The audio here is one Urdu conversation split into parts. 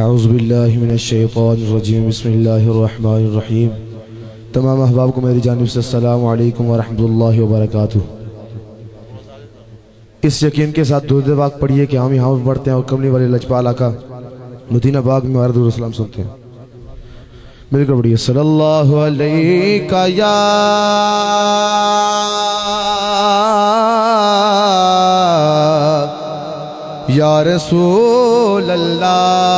اعوذ باللہ من الشیطان الرجیم بسم اللہ الرحمن الرحیم۔ تمام احباب کو میری جانب سے السلام علیکم ورحمۃ اللہ وبرکاتہ۔ اس یقین کے ساتھ درود پاک پڑھیے کہ ہم یہاں پڑھتے ہیں اور کملی والے لجپال آقا مدینہ پاک میں درود و سلام سنتے ہیں۔ مل کر پڑھیے صلی اللہ علیہ یا رسول اللہ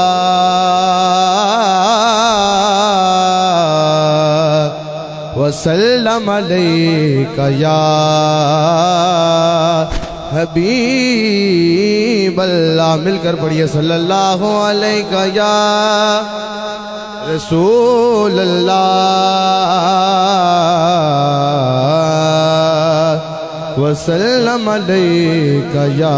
وسلم علیک یا حبیب اللہ۔ مل کر پڑھیے صلی اللہ علیہ یا رسول اللہ وسلم علیک یا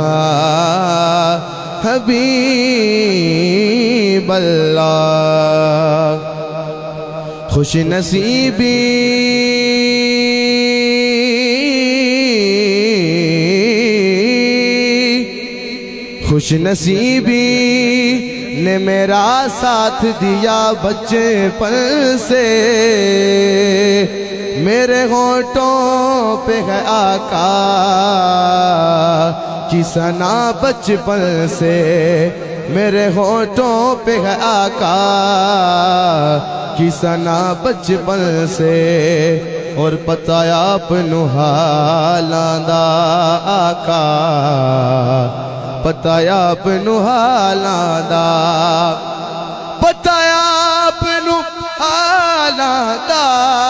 حبیب اللہ۔ خوش نصیبی خوش نصیبی نے میرا ساتھ دیا بچے پن سے، میرے ہونٹوں پہ ہے آقا کی ثنا بچپن سے، میرے ہونٹوں پہ ہے آقا کی ثنا بچپن سے، اور پتہ اپنو حالاں دا آقا، پتہ اپنو حالاں دا، پتہ اپنو حالاں دا،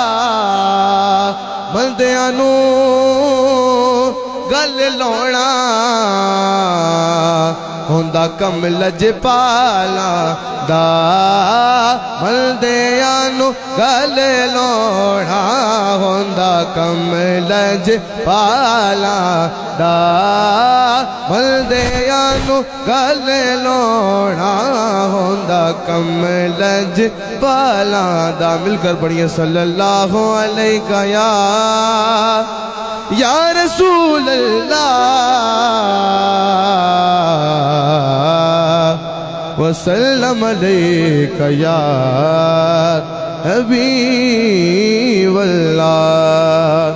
بندیاں نو گل لاؤنا ہوندا کم لجپالاں دا، بندیاں نو گل لاؤنا ہوندا کم لجپالاں دا، بندیاں نو گل لاؤنا ہوندا کم لجپالاں دا۔ مل کر پڑھیے صلی اللہ علیہ یا رسول اللہ وسلم علیک یا حبیب اللہ۔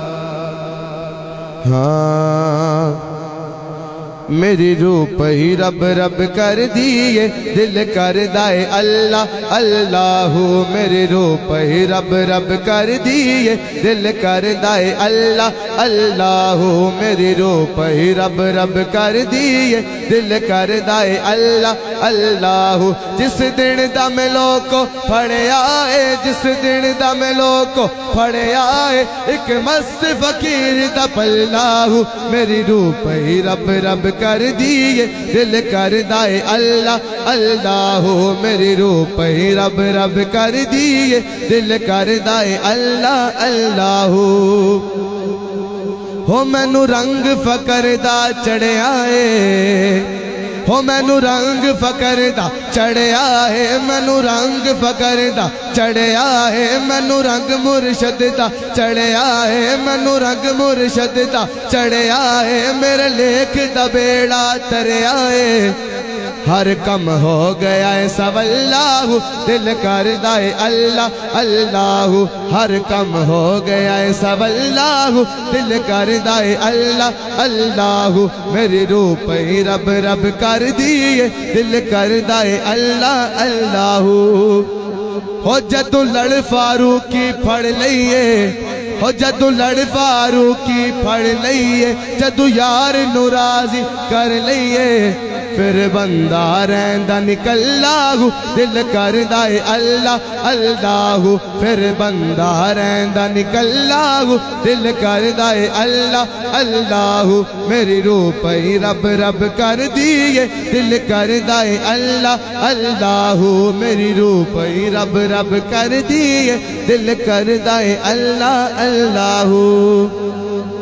ہاں میری روح پہ ہی رب رب کر دیئے، دل کر دائے اللہ اللہ، میری روح پہ ہی رب رب کر دیئے، دل کر دائے اللہ اللہ، میری روح پہ ہی رب رب کر دیئے، دل کر دائے اللہ اللہ۔ جس دن دا میں لوگو پھڑے آئے، جس دن دا میں لوگو پھڑے آئے، ایک مست فقیر دا پلہ، میری روح پہ ہی رب رب کر دیئے، دل کر دائے اللہ اللہ، میری روح پہ ہی رب رب کر دیئے، دل کر دائے اللہ اللہ۔ ہو مینو رنگ فقر دا چڑھے آئے، ہو مینو رنگ فقر دا چڑھے آئے، مینو رنگ فقر دا چڑھے آئے، مینو رنگ مرشد دا چڑھے آئے، مینو رنگ مرشد دا چڑھے آئے، میرے لیک دا بیڑا ترے آئے، ہر کم ہو گیا ہے سب اللہ، دل کر دائے اللہ اللہ، ہر کم ہو گیا ہے سب اللہ، دل کر دائے اللہ اللہ، میری روح پہ ہی رب رب کر دیئے، دل کر دائے اللہ اللہ۔ ہو جدو لڑ فاروقی پھڑ لئیے، ہو جدو لڑ فاروقی پھڑ لئیے، جدو یار نو راضی کر لئیے، پھر بندہ رہندہ نکل لاہو، دل کر دائے اللہ اللہ، پھر بندہ رہندہ نکل لاہو، دل کر دائے اللہ اللہ، میری روح پہ ہی رب رب کر دیئے، دل کر دائے اللہ اللہ، میری روح پہ ہی رب رب کر دیئے، دل کر دائے اللہ اللہ۔